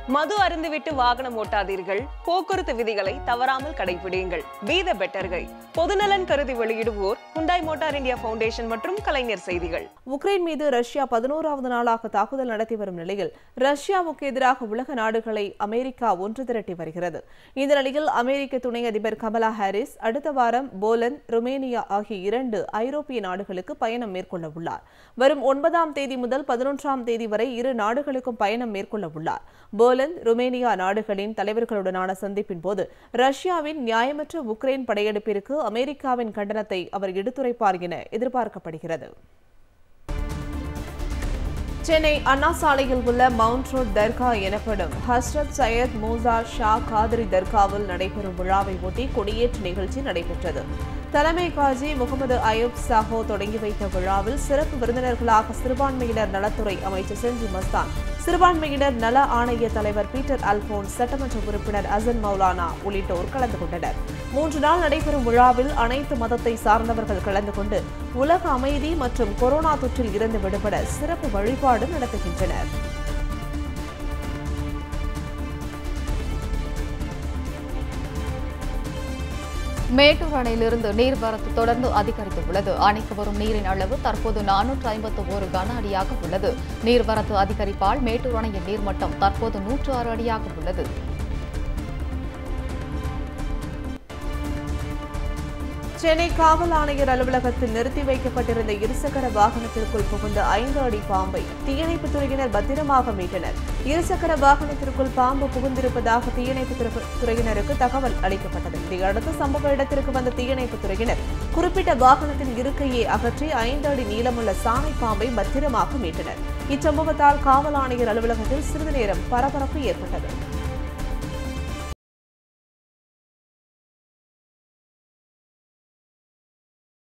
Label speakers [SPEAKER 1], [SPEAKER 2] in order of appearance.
[SPEAKER 1] மது அருந்துவிட்டு வாகனம் ஓட்டாதீர்கள், போக்குவரத்து விதிகளை தவறாமல் கடைபிடியுங்கள். பி தி பெட்டர் கை. பொதுநலன் கருதி வெளியிடுவோர் ஹுண்டாய் மோட்டார் இந்தியா ஃபவுண்டேஷன் மற்றும் கலைஞர் செய்திகள்.
[SPEAKER 2] உக்ரைன் மீது ரஷ்யா 11வது நாளாக தாக்குதல் நடத்தி வரும் நிலையில் ரஷ்யாவுக்கு எதிராக உலக நாடுகளை அமெரிக்கா ஒன்று திரட்டி வருகிறது. இந்த நிலையில் அமெரிக்க துணை அதிபர் கமலா ஹாரிஸ் அடுத்த வாரம் போலந்து, ருமேனியா ஆகிய 2 ஐரோப்பிய நாடுகளுக்கு பயணம் மேற்கொள்ள உள்ளார். வரும் 9ஆம் தேதி முதல் 11ஆம் தேதி வரை 2 நாடுகளுக்கும் பயணம் மேற்கொள்ள உள்ளார். போலந்து, ருமேனியா நாடுகளின் தலைவர்களுடனான சந்திப்பின் போது ரஷ்யாவின் நியாயமற்ற உக்ரைன் படையெடுப்பிற்கு அமெரிக்காவின் கண்டனத்தை அவர் எடுத்துரைப்பார் என எதிர்பார்க்கப்படுகிறது. சென்னை அண்ணா சாலையில் உள்ள மவுண்ட் ரோட் தர்கா எனப்படும் ஹஸ்ரத் சையத் மூசா ஷா காதிரி தர்காவில் நடைபெறும் விழாவை ஒட்டி கொடியேற்று நிகழ்ச்சி நடைபெற்றது. தலைமை காஜி முகமது அயூப் சாஹோ தொடங்கி வைத்த விழாவில் சிறப்பு விருந்தினர்களாக சிறுபான்மையினர் நலத்துறை அமைச்சர் செஞ்சி மஸ்தான், சிறுபான்மையினர் நல ஆணைய தலைவர் பீட்டர் அல்போன்ஸ், சட்டமன்ற உறுப்பினர் அசன் மௌலானா உள்ளிட்டோர் கலந்து கொண்டனர். 3 நாள் நடைபெறும் விழாவில் அனைத்து மதத்தை சார்ந்தவர்கள் கலந்து கொண்டு உலக அமைதி மற்றும் கொரோனா தொற்றில் இருந்து விடுபட சிறப்பு வழிபாடு நடத்துகின்றனர்.
[SPEAKER 3] மேட்டூர் அணையிலிருந்து நீர்வரத்து தொடர்ந்து அதிகரித்துள்ளது. அணைக்கு வரும் நீரின் அளவு தற்போது 451 கன அடியாக உள்ளது. நீர்வரத்து அதிகரிப்பால் மேட்டூர் அணையின் நீர்மட்டம் தற்போது 106 அடியாக உள்ளது.
[SPEAKER 2] சென்னை காவல் ஆணையர் அலுவலகத்தில் நிறுத்தி வைக்கப்பட்டிருந்த இருசக்கர வாகனத்திற்குள் புகுந்த 5 அடி பாம்பை தீயணைப்புத் துறையினர் பத்திரமாக மீட்டனர். இருசக்கர வாகனத்திற்குள் பாம்பு புகுந்திருப்பதாக தீயணைப்புத் துறையினருக்கு தகவல் அளிக்கப்பட்டது. இதையடுத்து சம்பவ இடத்திற்கு வந்த தீயணைப்புத் துறையினர் குறிப்பிட்ட வாகனத்தின் இருக்கையை அகற்றி 5 அடி நீளமுள்ள சாணை பாம்பை பத்திரமாக மீட்டனர். இச்சம்பவத்தால் காவல் ஆணையர் அலுவலகத்தில் சிறிது நேரம் பரபரப்பு ஏற்பட்டது.